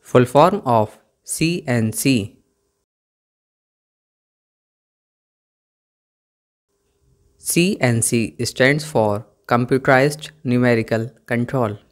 Full form of CNC. CNC stands for Computerized Numerical Control.